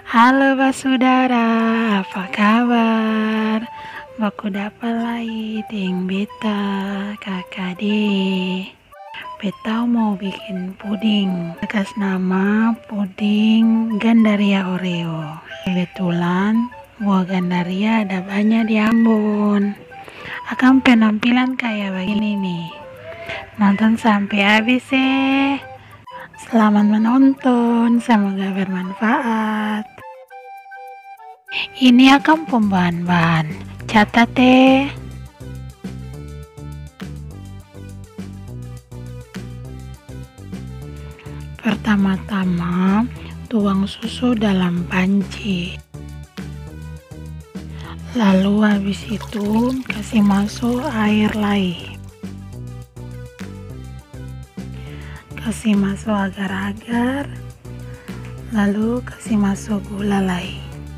Halo Basudara, apa kabar? Baku dapat lagi ting beta kakak Beta mau bikin puding. Kas nama puding Gandaria Oreo. Kebetulan buah Gandaria ada banyak di Ambon. Akan penampilan kayak begini nih. Nonton sampai habis Selamat menonton, semoga bermanfaat. Ini akan pembahan-bahan. Catat Pertama-tama, tuang susu dalam panci. Lalu habis itu kasih masuk air lagi. Kasih masuk agar-agar. Lalu kasih masuk gula lagi.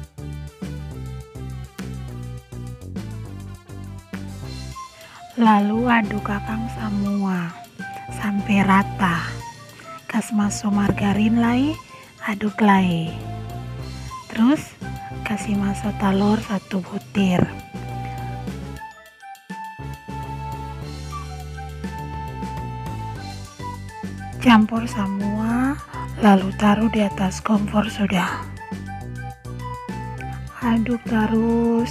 Lalu aduk akang semua sampai rata. Kasih masuk margarin lagi, aduk lagi. Terus kasih masuk telur 1 butir. Campur semua, lalu taruh di atas kompor sudah. Aduk terus.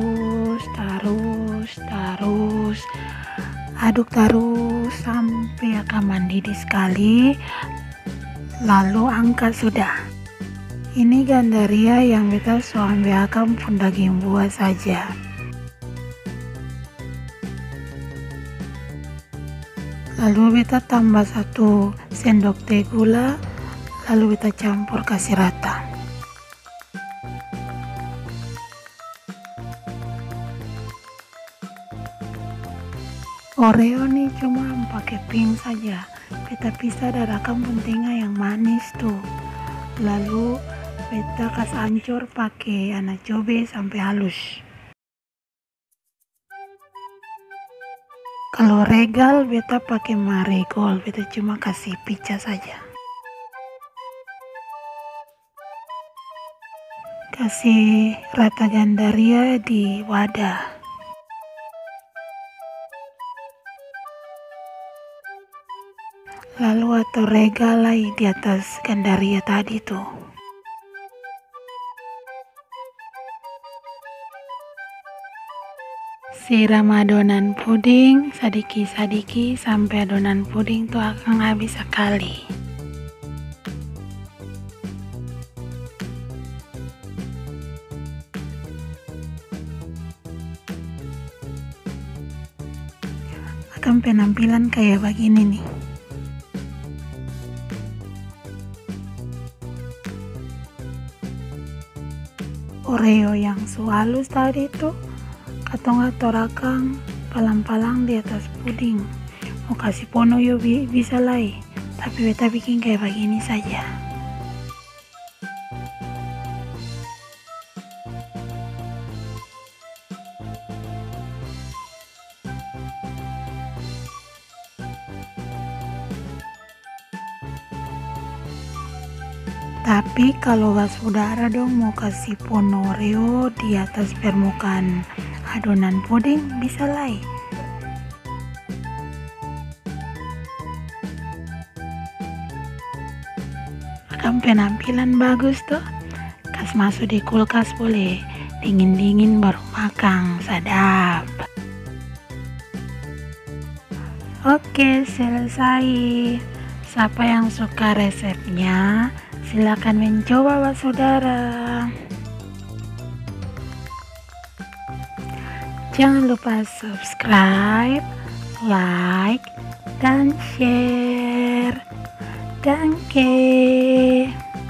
Aduk terus sampai akan mendidih sekali. Lalu angkat sudah. Ini Gandaria yang beta ambil akan pun daging buah saja. Lalu beta tambah 1 sendok teh gula. Lalu beta campur kasih rata. Oreo nih cuma pakai pink saja. Beta pisah darahkan pentingnya yang manis tuh. Lalu beta kasih hancur pakai anchovy sampai halus. Kalau regal beta pakai marigold, beta cuma kasih picah saja. Kasih rata Gandaria di wadah. Lalu atau regal lagi di atas Gandaria tadi tuh. Siram adonan puding sedikit-sedikit sampai adonan puding tuh akan habis sekali. Akan penampilan kayak begini nih. Oreo yang halus tadi tuh katong atorakang palang-palang di atas puding. Mau kasih pono yo bisa lagi, tapi beta bikin kayak begini saja. Tapi kalau Basudara dong mau kasih pono Oreo di atas permukaan adonan puding, bisa lagi. Akan penampilan bagus tuh. Kas masuk di kulkas boleh. Dingin-dingin baru makan, sadap. Oke, selesai. Siapa yang suka resepnya, silakan mencoba Basudara. Jangan lupa subscribe, like, dan share. Danke.